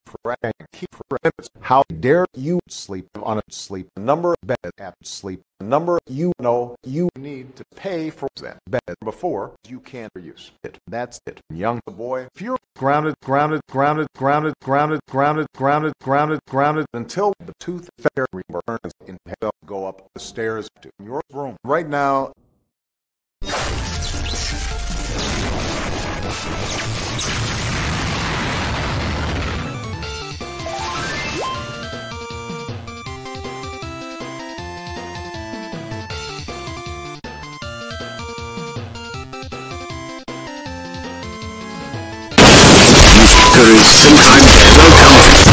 Frankie Fritz, how dare you sleep on a sleep number bed at sleep number you know you need to pay for that bed before you can't use it. That's it. Young boy, if you're grounded until the tooth fairy returns in hell, go up the stairs to your room right now. There is sometimes no comfort.